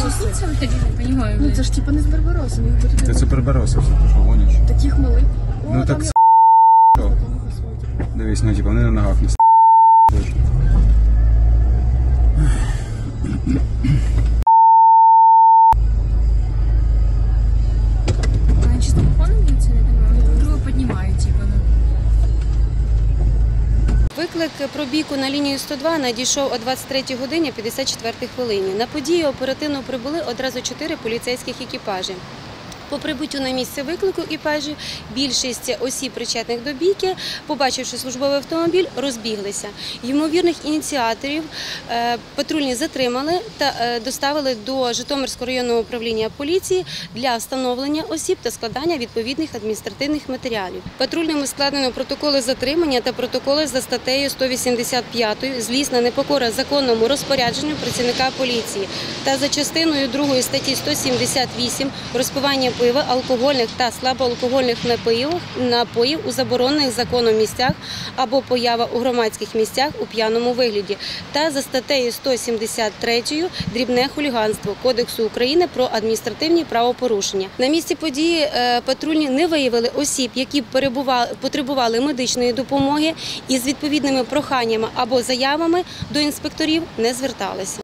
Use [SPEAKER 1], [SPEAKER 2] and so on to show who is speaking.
[SPEAKER 1] Це не розумію.
[SPEAKER 2] Ну це ж типа не з Барбароса.
[SPEAKER 3] Це Барбароса, все, ти що, гониш?
[SPEAKER 2] Таких малих.
[SPEAKER 3] Ну так дивись, ну типа вони на ногах не
[SPEAKER 1] Вони чисто виконують це, не думаю. Друго піднімають, типу, ну.
[SPEAKER 4] Виклик про бійку на лінію 102 надійшов о 23 годині 54 хвилині. На подію оперативно прибули одразу 4 поліцейських екіпажі. По прибуттю на місце виклику екіпажів більшість осіб, причетних до бійки, побачивши службовий автомобіль, розбіглися. Ймовірних ініціаторів патрульні затримали та доставили до Житомирського районного управління поліції для встановлення осіб та складання відповідних адміністративних матеріалів. Патрульними складено протоколи затримання та протоколи за статтею 185 «Злісна непокора законному розпорядженню працівника поліції» та за частиною 2 статті 178 «Розпивання пива, алкогольних та слабоалкогольних напоїв у заборонених законом місцях або поява у громадських місцях у п'яному вигляді» та за статтею 173 «Дрібне хуліганство» Кодексу України про адміністративні правопорушення. На місці події патрульні не виявили осіб, які потребували медичної допомоги і з відповідними проханнями або заявами до інспекторів не зверталися.